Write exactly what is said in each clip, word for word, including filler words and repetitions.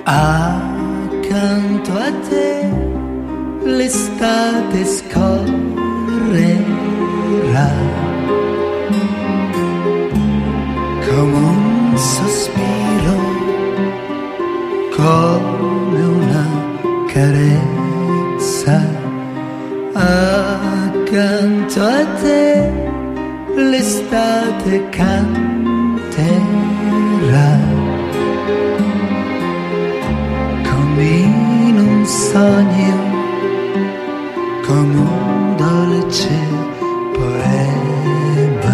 Accanto a te l'estate scorrerà come un sospiro, come una carezza. Accanto a te l'estate canterà come in un sogno, come un dolce poema.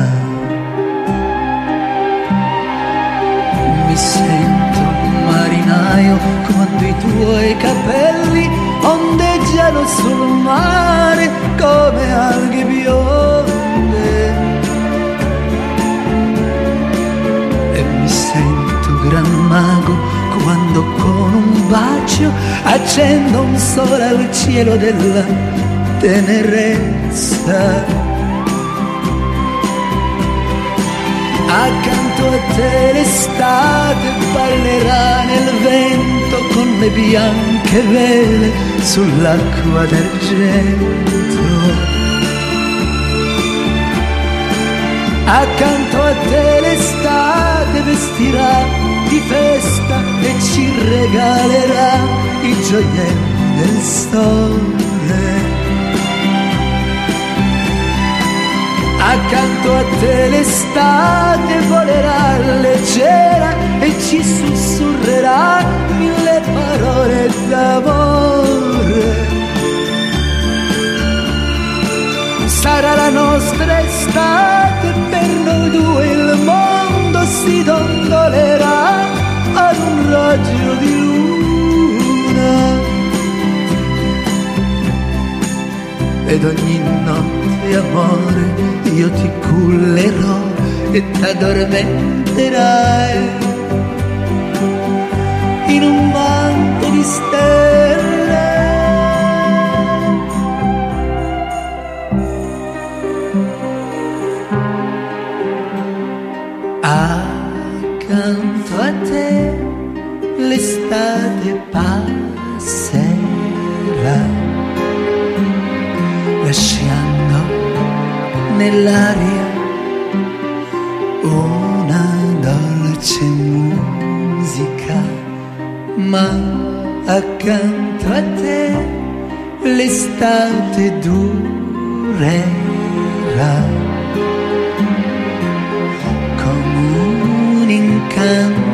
Mi sento un marinaio quando i tuoi capelli ondeggiano sul mare come alghe bionde, e mi sento gran mago quando con un bacio accendo un sole al cielo della tenerezza. Accanto a te l'estate ballerà nel vento con le bianche vele sull'acqua d'argento. Accanto a te l'estate vestirà di festa e ci regalerà i gioielli del sole. Accanto a te l'estate volerà leggera e ci sussurrerà mille parole d'amore. Sarà la nostra estate, per noi due il mondo si dondolerà ad un raggio di luna, ed ogni notte amore io ti cullerò e t'addormenterai in un manto di stelle. Accanto a te l'estate passerà, lasciando nell'aria una dolce musica, ma accanto a te l'estate durerà come un incanto